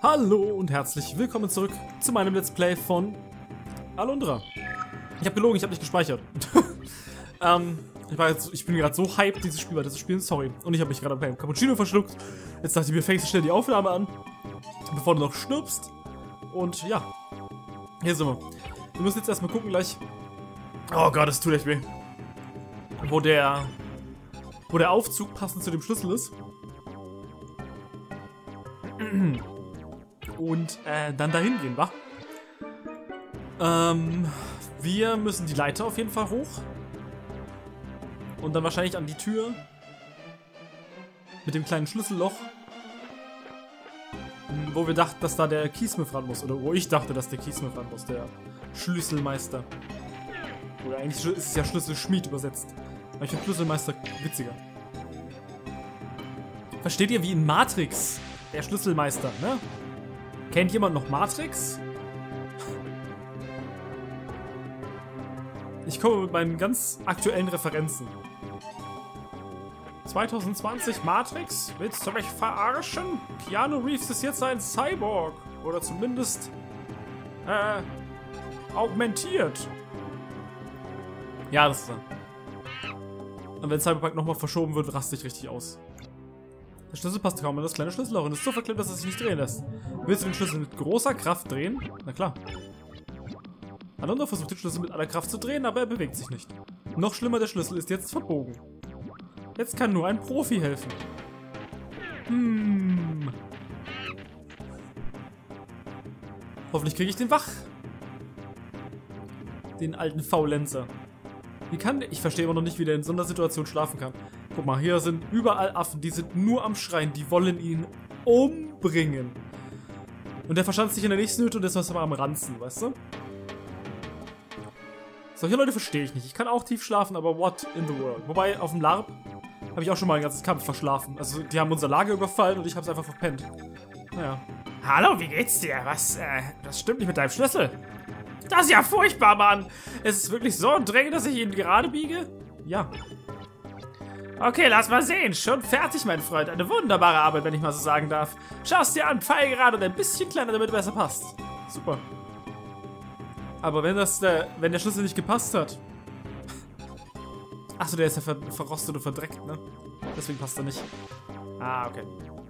Hallo und herzlich willkommen zurück zu meinem Let's Play von Alundra. Ich habe gelogen, ich habe nicht gespeichert. Ich bin gerade so hyped, dieses Spiel weiter zu spielen, sorry. Und ich habe mich gerade beim Cappuccino verschluckt. Jetzt dachte ich mir, fängst du schnell die Aufnahme an, bevor du noch stirbst. Und ja, hier sind wir. Wir müssen jetzt erstmal gucken gleich. Oh Gott, es tut echt weh. Wo der Aufzug passend zu dem Schlüssel ist. Und dann dahin gehen, wa? Wir müssen die Leiter auf jeden Fall hoch. Und dann wahrscheinlich an die Tür. Mit dem kleinen Schlüsselloch. Wo wir dachten, dass da der Keysmith ran muss. Oder wo ich dachte, dass der Keysmith ran muss. Der Schlüsselmeister. Oder eigentlich ist es ja Schlüsselschmied übersetzt. Aber ich finde Schlüsselmeister witziger. Versteht ihr, wie in Matrix? Der Schlüsselmeister, ne? Kennt jemand noch Matrix? Ich komme mit meinen ganz aktuellen Referenzen. 2020 Matrix? Willst du mich verarschen? Keanu Reeves ist jetzt ein Cyborg. Oder zumindest augmentiert. Ja, das ist er. Und wenn Cyberpunk nochmal verschoben wird, raste ich richtig aus. Der Schlüssel passt kaum in das kleine Schlüsselloch und ist so verklemmt, dass es sich nicht drehen lässt. Willst du den Schlüssel mit großer Kraft drehen? Na klar. Alundra versucht den Schlüssel mit aller Kraft zu drehen, aber er bewegt sich nicht. Noch schlimmer, der Schlüssel ist jetzt verbogen. Jetzt kann nur ein Profi helfen. Hoffentlich kriege ich den wach. Den alten Faulenzer. Wie kann der? Ich verstehe immer noch nicht, wie der in so einer Situation schlafen kann. Guck mal, hier sind überall Affen, die sind nur am Schreien, die wollen ihn umbringen. Und der verschanzt sich in der nächsten Hütte und ist was am Ranzen, weißt du? Solche Leute verstehe ich nicht. Ich kann auch tief schlafen, aber what in the world? Wobei, auf dem LARP habe ich auch schon mal ein ganzes Kampf verschlafen. Also, die haben unser Lager überfallen und ich habe es einfach verpennt. Naja. Hallo, wie geht's dir? Was stimmt nicht mit deinem Schlüssel? Das ist ja furchtbar, Mann. Es ist wirklich so drängend, dass ich ihn gerade biege? Ja. Okay, lass mal sehen. Schon fertig, mein Freund. Eine wunderbare Arbeit, wenn ich mal so sagen darf. Schau es dir an, Pfeil gerade und ein bisschen kleiner, damit es besser passt. Super. Aber wenn der Schlüssel nicht gepasst hat. Achso, der ist ja verrostet und verdreckt, ne? Deswegen passt er nicht. Ah, okay.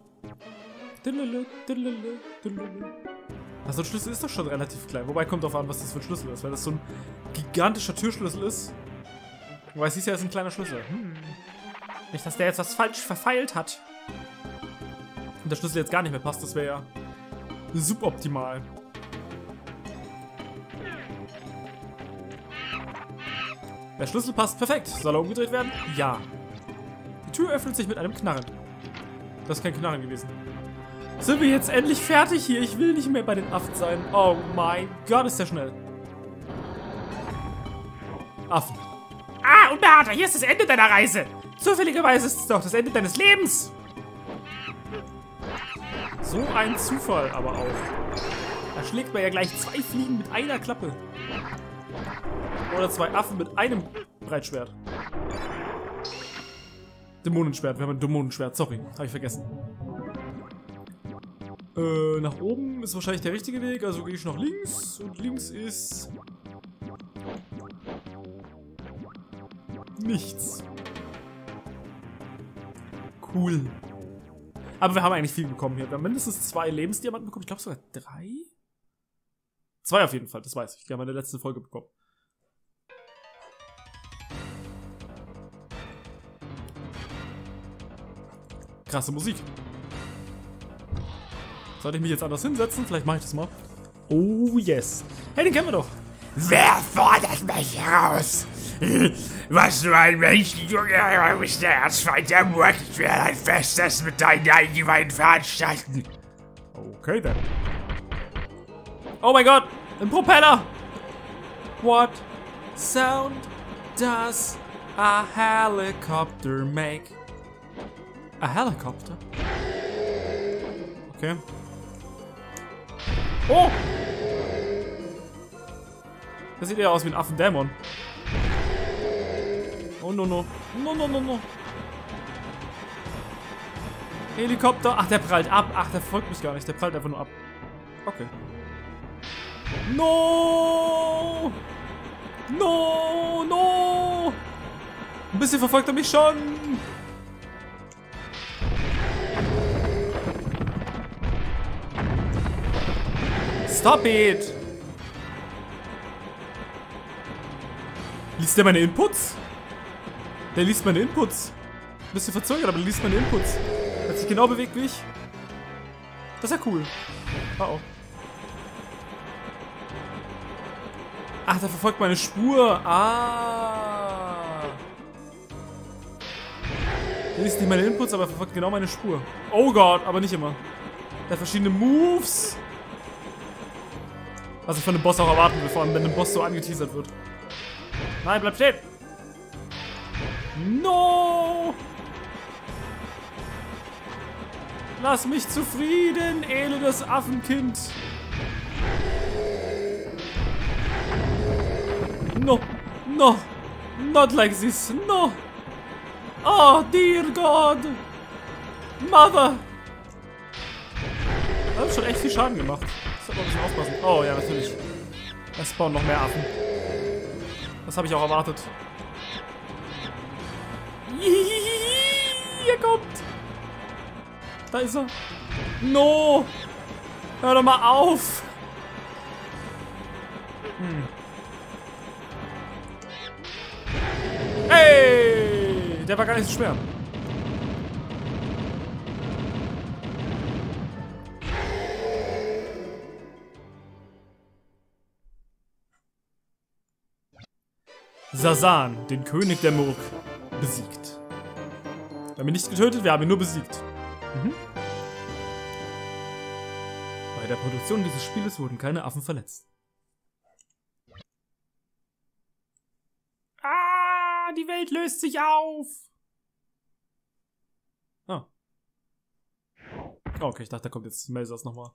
Also ein Schlüssel ist doch schon relativ klein. Wobei kommt drauf an, was das für ein Schlüssel ist. Weil das so ein gigantischer Türschlüssel ist. Wobei es hieß ja, es ist ein kleiner Schlüssel. Nicht, dass der jetzt was falsch verfeilt hat. Und der Schlüssel jetzt gar nicht mehr passt. Das wäre ja suboptimal. Der Schlüssel passt perfekt. Soll er umgedreht werden? Ja. Die Tür öffnet sich mit einem Knarren. Das ist kein Knarren gewesen. Sind wir jetzt endlich fertig hier? Ich will nicht mehr bei den Affen sein. Oh mein Gott, ist der schnell. Affen. Ah, Unbehaarter, hier ist das Ende deiner Reise. Zufälligerweise ist es doch das Ende deines Lebens. So ein Zufall aber auch. Da schlägt man ja gleich 2 Fliegen mit einer Klappe. Oder 2 Affen mit einem Breitschwert. Dämonenschwert, wir haben ein Dämonenschwert, sorry, habe ich vergessen. Nach oben ist wahrscheinlich der richtige Weg, also gehe ich nach links und links ist nichts. Cool. Aber wir haben eigentlich viel bekommen hier. Wir haben mindestens 2 Lebensdiamanten bekommen. Ich glaube sogar 3? 2 auf jeden Fall, das weiß ich. Die haben wir in der letzten Folge bekommen. Krasse Musik. Sollte ich mich jetzt anders hinsetzen? Vielleicht mache ich das mal. Oh yes. Hey, den kennen wir doch. Wer fordert mich heraus? Was du ein Mensch, Junge, du bist der Erzfeind der Mord. Ich werde ein Festes mit deinen Eingeweiden veranstalten. Okay, dann. Oh mein Gott, ein Propeller. What sound does a helicopter make? A helicopter? Okay. Oh! Das sieht eher aus wie ein Affendämon. Oh no no. No no no no. Helikopter. Ach, der prallt ab. Ach, der folgt mich gar nicht. Der prallt einfach nur ab. Okay. No! No! No! Ein bisschen verfolgt er mich schon. Stop it! Liest der meine Inputs? Der liest meine Inputs. Ein bisschen verzögert, aber der liest meine Inputs. Hat sich genau bewegt wie ich. Das ist ja cool. Oh oh. Ach, der verfolgt meine Spur. Ah. Der liest nicht meine Inputs, aber er verfolgt genau meine Spur. Oh Gott, aber nicht immer. Der hat verschiedene Moves. Was ich von dem Boss auch erwarten will, vor allem wenn ein Boss so angeteasert wird. Nein, bleib stehen! No! Lass mich zufrieden, elendes Affenkind! No! No! Not like this! No! Oh, dear God! Mother! Das hat schon echt viel Schaden gemacht. Ich sollte mal ein bisschen aufpassen. Oh ja, natürlich. Es spawnen noch mehr Affen. Das habe ich auch erwartet. Hier kommt. Da ist er. No. Hör doch mal auf. Hey. Der war gar nicht so schwer. Sazan, den König der Murk, besiegt. Wir haben ihn nicht getötet, wir haben ihn nur besiegt. Bei der Produktion dieses Spieles wurden keine Affen verletzt. Ah, die Welt löst sich auf! Ah. Oh, okay, ich dachte, da kommt jetzt Melsas nochmal.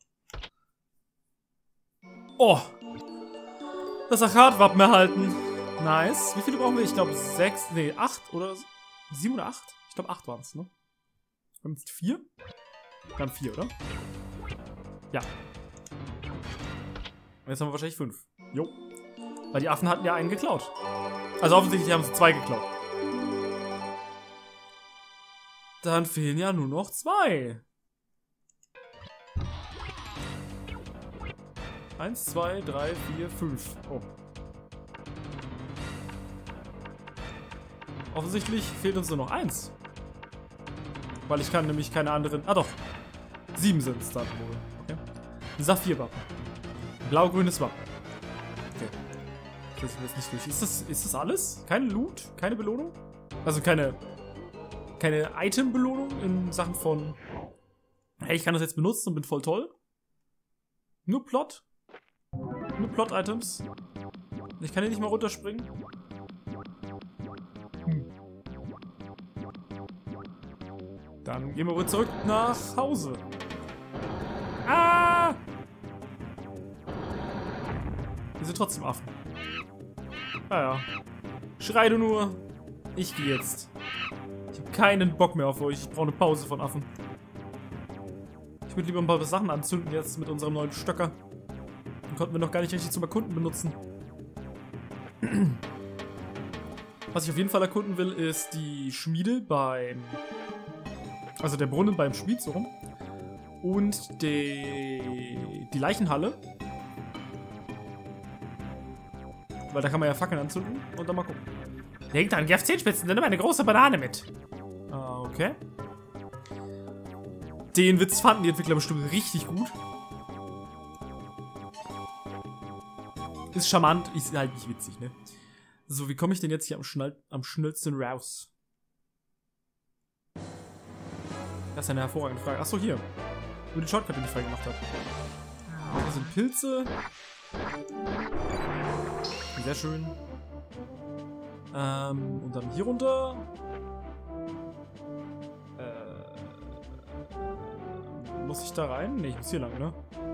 Oh! Das Achat-Wappen erhalten. Nice. Wie viele brauchen wir? Ich glaube 6, nee, 8 oder 7 oder 8? Ich glaube 8 waren es, ne? Wir haben jetzt 4? Wir haben 4, oder? Ja. Und jetzt haben wir wahrscheinlich 5. Jo. Weil die Affen hatten ja einen geklaut. Also offensichtlich haben sie 2 geklaut. Dann fehlen ja nur noch 2. 1, 2, 3, 4, 5. Oh. Offensichtlich fehlt uns nur noch 1. Weil ich kann nämlich keine anderen... Ah doch. 7 sind es dann wohl. Okay. Ein Saphirwappen. Blau-grünes Wappen. Okay. Das ist jetzt nicht durch. Ist das alles? Kein Loot? Keine Belohnung? Also keine Item-Belohnung in Sachen von... Hey, ich kann das jetzt benutzen und bin voll toll. Nur Plot. Nur Plot-Items. Ich kann hier nicht mal runterspringen. Dann gehen wir wohl zurück nach Hause. Ah! Wir sind trotzdem Affen. Naja. Schrei du nur. Ich gehe jetzt. Ich habe keinen Bock mehr auf euch. Ich brauche eine Pause von Affen. Ich würde lieber ein paar Sachen anzünden jetzt mit unserem neuen Stöcker. Den konnten wir noch gar nicht richtig zum Erkunden benutzen. Was ich auf jeden Fall erkunden will, ist die Schmiede beim... Also der Brunnen beim Schmied, so rum. Und die Leichenhalle. Weil da kann man ja Fackeln anzünden und dann mal gucken. Denk dran, geh auf Zehenspitzen, dann nimm eine große Banane mit. Okay. Den Witz fanden die Entwickler bestimmt richtig gut. Ist charmant, ist halt nicht witzig, ne? So, wie komme ich denn jetzt hier am schnellsten raus? Das ist eine hervorragende Frage. Achso, hier. Nur den Shortcut, den ich frei gemacht habe. Hier sind Pilze. Sehr schön. Und dann hier runter. Muss ich da rein? Ne, ich muss hier lang, ne?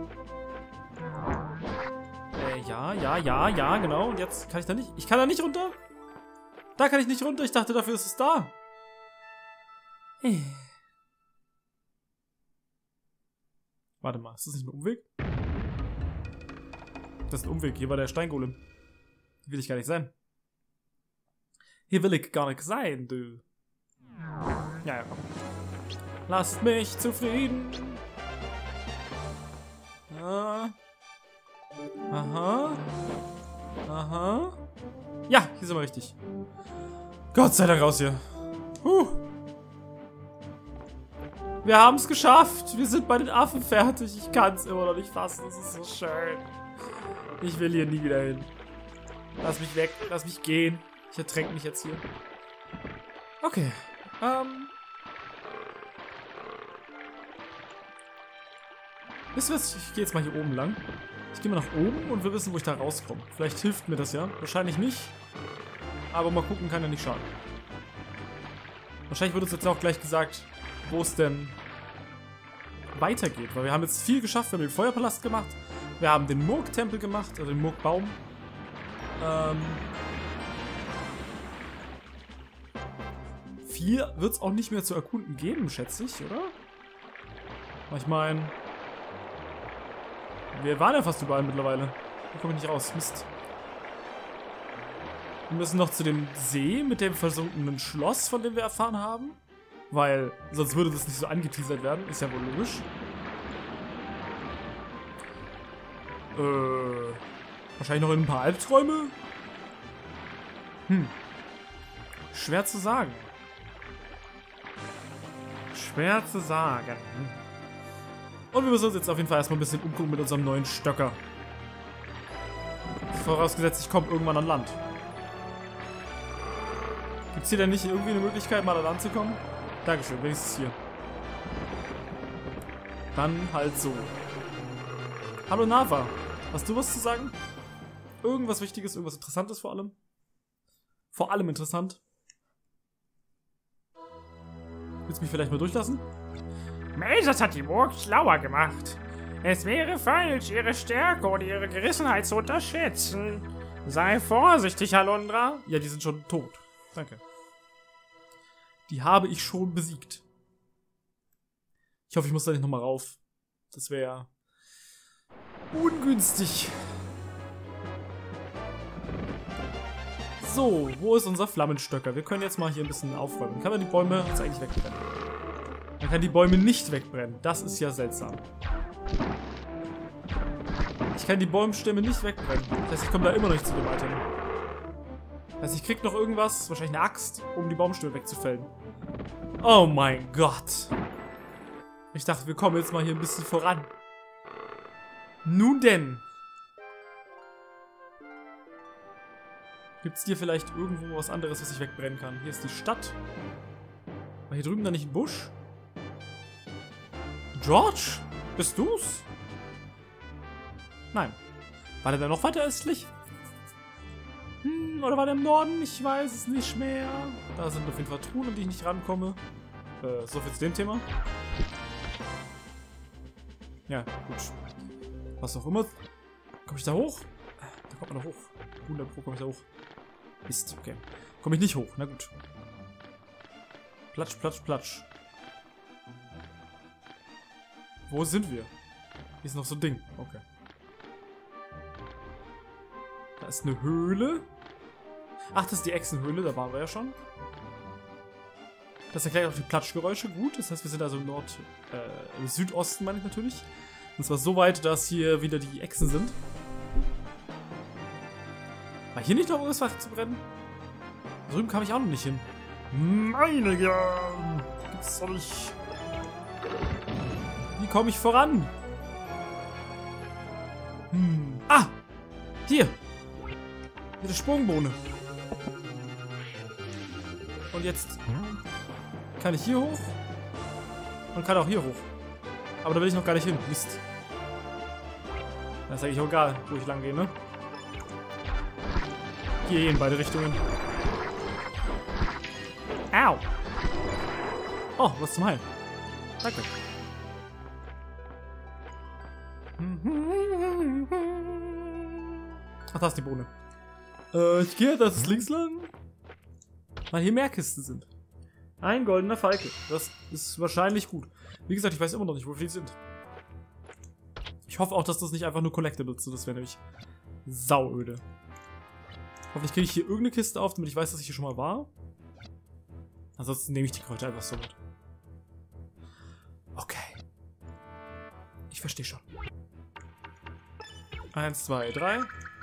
Ja, genau. Und jetzt kann ich da nicht... Ich kann da nicht runter? Da kann ich nicht runter. Ich dachte, dafür ist es da. Warte mal, ist das nicht ein Umweg? Das ist ein Umweg. Hier war der Steingolem. Hier will ich gar nicht sein. Hier will ich gar nicht sein, du. Ja, komm. Lasst mich zufrieden. Ja. Aha. Aha. Ja, hier sind wir richtig. Gott sei Dank raus hier. Wir haben es geschafft. Wir sind bei den Affen fertig. Ich kann es immer noch nicht fassen. Das ist so schön. Ich will hier nie wieder hin. Lass mich weg. Lass mich gehen. Ich ertränke mich jetzt hier. Okay. Wisst ihr was? Ich gehe jetzt mal hier oben lang. Ich gehe mal nach oben und wir wissen, wo ich da rauskomme. Vielleicht hilft mir das ja. Wahrscheinlich nicht. Aber mal gucken kann ja nicht schaden. Wahrscheinlich wird uns jetzt auch gleich gesagt, wo es denn weitergeht. Weil wir haben jetzt viel geschafft. Wir haben den Feuerpalast gemacht. Wir haben den Murk-Tempel gemacht. Also den Murk-Baum. Viel wird es auch nicht mehr zu erkunden geben, schätze ich, oder? Ich meine, wir waren ja fast überall mittlerweile. Da komme ich nicht raus. Mist. Wir müssen noch zu dem See mit dem versunkenen Schloss, von dem wir erfahren haben. Weil sonst würde das nicht so angeteasert werden. Ist ja wohl logisch. Wahrscheinlich noch in ein paar Albträume? Schwer zu sagen. Schwer zu sagen. Und wir müssen uns jetzt auf jeden Fall erstmal ein bisschen umgucken mit unserem neuen Stöcker. Vorausgesetzt, ich komme irgendwann an Land. Gibt es hier denn nicht irgendwie eine Möglichkeit, mal an Land zu kommen? Dankeschön, wenigstens hier. Dann halt so. Hallo Nava, hast du was zu sagen? Irgendwas Wichtiges, irgendwas Interessantes vor allem? Vor allem interessant. Willst du mich vielleicht mal durchlassen? Melzert hat die Burg schlauer gemacht. Es wäre falsch, ihre Stärke oder ihre Gerissenheit zu unterschätzen. Sei vorsichtig, Halundra. Ja, die sind schon tot. Danke. Die habe ich schon besiegt. Ich hoffe, ich muss da nicht nochmal rauf. Das wäre ungünstig. So, wo ist unser Flammenstöcker? Wir können jetzt mal hier ein bisschen aufräumen. Kann man die Bäume jetzt eigentlich wegbrennen? Man kann die Bäume nicht wegbrennen. Das ist ja seltsam. Ich kann die Baumstämme nicht wegbrennen. Das heißt, ich komme da immer noch nicht zu dem Item. Das heißt, ich krieg noch irgendwas, wahrscheinlich eine Axt, um die Baumstämme wegzufällen. Oh mein Gott. Ich dachte, wir kommen jetzt mal hier ein bisschen voran. Nun denn. Gibt es hier vielleicht irgendwo was anderes, was ich wegbrennen kann? Hier ist die Stadt. War hier drüben da nicht ein Busch? George? Bist du's? Nein. War der da noch weiter östlich? Oder war der im Norden? Ich weiß es nicht mehr. Da sind auf jeden Fall Truhen, an die ich nicht rankomme. So viel zu dem Thema. Ja, gut. Was auch immer. Komme ich da hoch? Da kommt man doch hoch. 100 Pro komme ich da hoch. Mist, okay. Komme ich nicht hoch, na gut. Platsch, platsch, platsch. Wo sind wir? Hier ist noch so ein Ding. Okay. Da ist eine Höhle. Ach, das ist die Echsenhöhle, da waren wir ja schon. Das erklärt auch die Platschgeräusche gut. Das heißt, wir sind also im Südosten, meine ich natürlich. Und zwar so weit, dass hier wieder die Echsen sind. War hier nicht noch irgendwas zu brennen? Da drüben kam ich auch noch nicht hin. Meine Güte! Gibt's doch nicht. Wie komme ich voran? Ah! Hier! Mit der Sprungbohne. Und jetzt kann ich hier hoch und kann auch hier hoch. Aber da will ich noch gar nicht hin. Mist. Das ist eigentlich auch egal, wo ich lang gehe, ne? Gehe in beide Richtungen. Au! Oh, was zum Heilen. Danke. Ach, da ist die Bohne. Ich gehe, das ist links lang. Weil hier mehr Kisten sind. Ein goldener Falke. Das ist wahrscheinlich gut. Wie gesagt, ich weiß immer noch nicht, wo viele sind. Ich hoffe auch, dass das nicht einfach nur Collectibles sind. Das wäre nämlich sauöde. Hoffentlich kriege ich hier irgendeine Kiste auf, damit ich weiß, dass ich hier schon mal war. Ansonsten nehme ich die Kräuter einfach so mit. Okay. Ich verstehe schon. 1, 2, 3.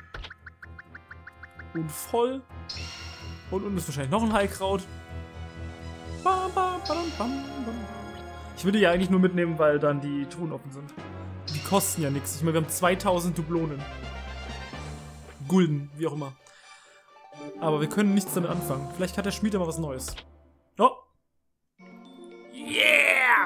Und voll. Und unten ist wahrscheinlich noch ein Heilkraut. Ich würde die ja eigentlich nur mitnehmen, weil dann die Truhen offen sind. Die kosten ja nichts. Ich meine, wir haben 2000 Dublonen. Gulden, wie auch immer. Aber wir können nichts damit anfangen. Vielleicht hat der Schmied ja mal was Neues. Oh! Yeah!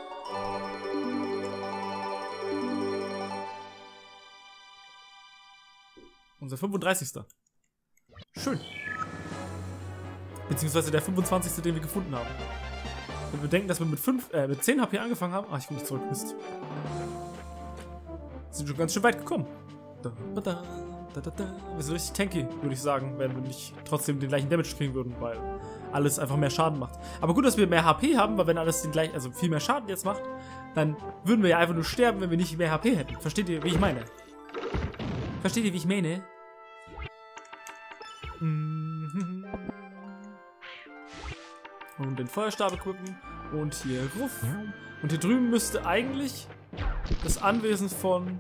Unser 35. Schön. Beziehungsweise der 25. den wir gefunden haben. Wenn wir denken, dass wir mit 10 HP angefangen haben. Ah, ich komme nicht zurück. Mist. Sind schon ganz schön weit gekommen. Wir sind richtig tanky, würde ich sagen, wenn wir nicht trotzdem den gleichen Damage kriegen würden, weil alles einfach mehr Schaden macht. Aber gut, dass wir mehr HP haben, weil wenn alles den gleichen, also viel mehr Schaden jetzt macht, dann würden wir ja einfach nur sterben, wenn wir nicht mehr HP hätten. Versteht ihr, wie ich meine? Versteht ihr, wie ich meine? Und den Feuerstab equippen. Und hier Ruff. Und hier drüben müsste eigentlich das Anwesen von...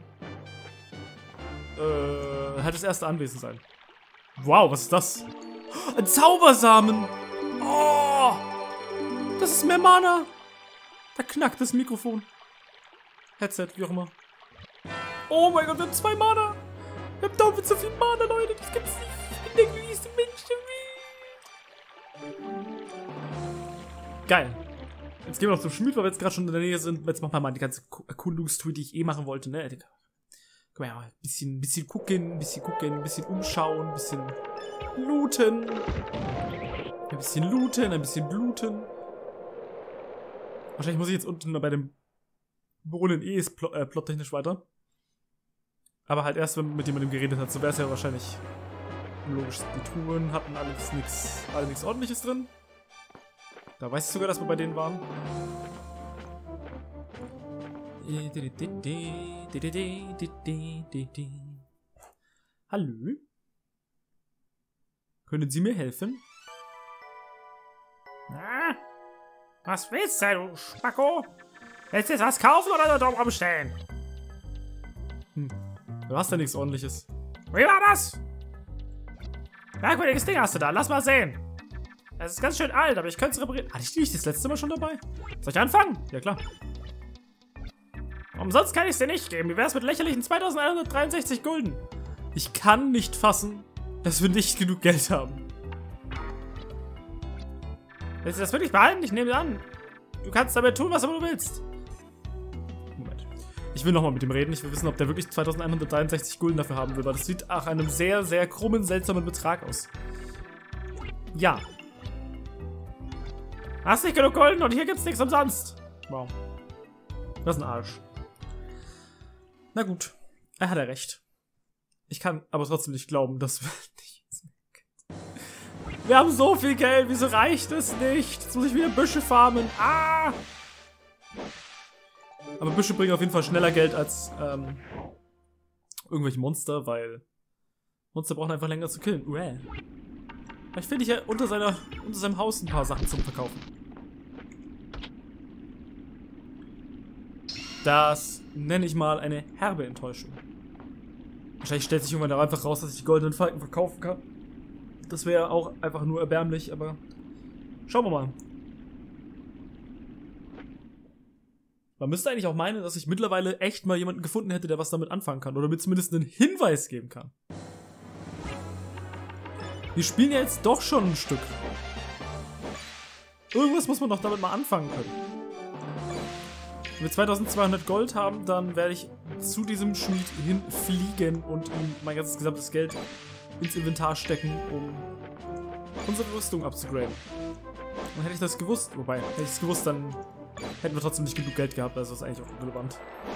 halt das erste Anwesen sein. Wow, was ist das? Ein Zaubersamen! Oh! Das ist mehr Mana! Da knackt das Mikrofon. Headset, wie auch immer. Oh mein Gott, wir haben 2 Mana! Wir haben doppelt so viel Mana, Leute! Das gibt's nicht! Ich bin der glücklichste Mensch der Welt! Geil. Jetzt gehen wir noch zum Schmied, weil wir jetzt gerade schon in der Nähe sind. Jetzt machen wir mal die ganze Erkundungstour, die ich eh machen wollte, ne? Guck mal, ja, ein bisschen gucken, ein bisschen umschauen, ein bisschen looten. Ein bisschen bluten. Wahrscheinlich muss ich jetzt unten bei dem Brunnen plottechnisch weiter. Aber halt erst, wenn man mit jemandem geredet hat, so wäre es ja wahrscheinlich logisch. Die Truhen hatten alles nichts Ordentliches drin. Da weiß ich sogar, dass wir bei denen waren. Hallo? Können Sie mir helfen? Na? Was willst du, du Spacko? Willst du jetzt was kaufen oder nur dumm rumstellen? Du hast ja nichts Ordentliches. Wie war das? Merkwürdiges Ding hast du da, lass mal sehen. Es ist ganz schön alt, aber ich könnte es reparieren. Hatte ich die nicht das letzte Mal schon dabei? Soll ich anfangen? Ja, klar. Umsonst kann ich es dir nicht geben. Wie wär's mit lächerlichen 2163 Gulden? Ich kann nicht fassen, dass wir nicht genug Geld haben. Willst du das wirklich behalten? Ich nehme an. Du kannst damit tun, was du willst. Moment. Ich will nochmal mit ihm reden. Ich will wissen, ob der wirklich 2163 Gulden dafür haben will, weil das sieht nach einem sehr, sehr krummen, seltsamen Betrag aus. Ja. Hast nicht genug Gulden und hier gibt's nichts umsonst. Wow. Das ist ein Arsch. Na gut. Er hat ja recht. Ich kann aber trotzdem nicht glauben, dass wir nicht... Wir haben so viel Geld, wieso reicht es nicht? Jetzt muss ich wieder Büsche farmen. Ah! Aber Büsche bringen auf jeden Fall schneller Geld als irgendwelche Monster, weil Monster brauchen einfach länger zu killen. Vielleicht finde ich ja unter seinem Haus ein paar Sachen zum Verkaufen. Das nenne ich mal eine herbe Enttäuschung. Wahrscheinlich stellt sich irgendwann auch einfach raus, dass ich die goldenen Falken verkaufen kann. Das wäre auch einfach nur erbärmlich, aber schauen wir mal. Man müsste eigentlich auch meinen, dass ich mittlerweile echt mal jemanden gefunden hätte, der was damit anfangen kann. Oder mir zumindest einen Hinweis geben kann. Wir spielen ja jetzt doch schon ein Stück. Irgendwas muss man doch damit mal anfangen können. Wenn wir 2200 Gold haben, dann werde ich zu diesem Schmied hinfliegen und ihm mein ganzes gesamtes Geld ins Inventar stecken, um unsere Rüstung abzugraden. Und hätte ich das gewusst, wobei, hätte ich es gewusst, dann hätten wir trotzdem nicht genug Geld gehabt, also ist eigentlich auch irrelevant.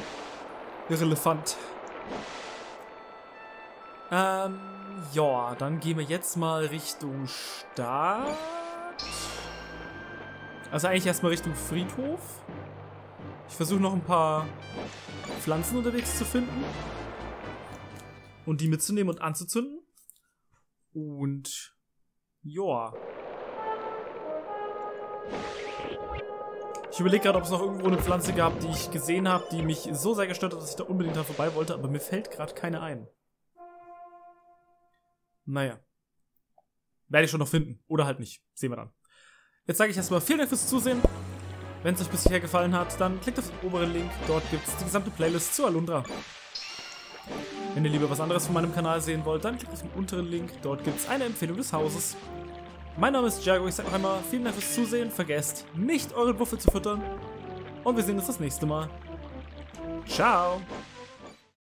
Ja, dann gehen wir jetzt mal Richtung Stadt. Also eigentlich erstmal Richtung Friedhof. Ich versuche noch ein paar Pflanzen unterwegs zu finden. Und die mitzunehmen und anzuzünden. Und ja. Ich überlege gerade, ob es noch irgendwo eine Pflanze gab, die ich gesehen habe, die mich so sehr gestört hat, dass ich da unbedingt dran vorbei wollte, aber mir fällt gerade keine ein. Naja. Werde ich schon noch finden. Oder halt nicht. Sehen wir dann. Jetzt sage ich erstmal vielen Dank fürs Zusehen. Wenn es euch bis hierher gefallen hat, dann klickt auf den oberen Link. Dort gibt es die gesamte Playlist zu Alundra. Wenn ihr lieber was anderes von meinem Kanal sehen wollt, dann klickt auf den unteren Link. Dort gibt es eine Empfehlung des Hauses. Mein Name ist Jago. Ich sage noch einmal vielen Dank fürs Zusehen. Vergesst nicht, euren Buffel zu füttern. Und wir sehen uns das nächste Mal. Ciao.